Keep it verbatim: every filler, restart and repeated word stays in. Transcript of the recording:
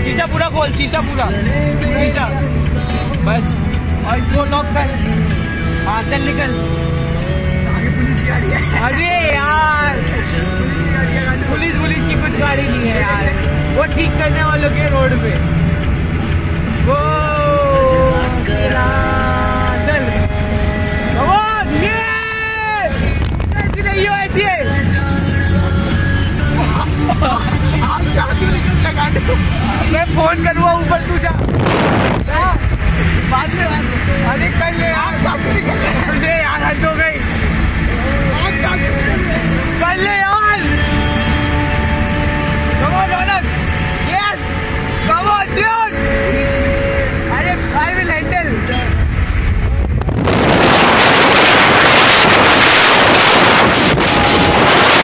शीशा पूरा खोल, शीशा पूरा, शीशा बस, और इसको लॉक कर। हाँ चल निकल। आगे पुलिस की गाड़ी है। अरे यार पुलिस पुलिस की कुछ गाड़ी नहीं है यार, वो ठीक करने वालों के रोड पे। वो चल ये ऐसी नहीं हो, ऐसी है। मैं फोन करूँगा ऊपर, तू जा बाद में। अरे कल यार